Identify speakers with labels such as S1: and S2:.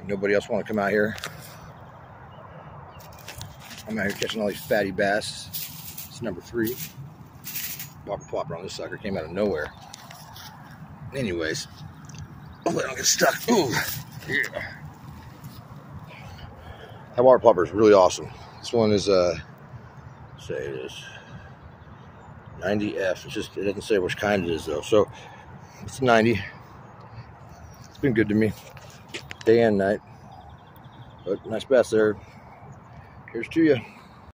S1: Nobody else want to come out here. I'm out here catching all these fatty bass. It's number 3. Whopper Plopper on this sucker came out of nowhere. Anyways, hopefully I don't get stuck. Ooh, yeah. That Whopper Plopper is really awesome. This one is say it is 90F. It's just, it doesn't say which kind it is though. So it's 90. It's been good to me, day and night. But nice bass there. Here's to you.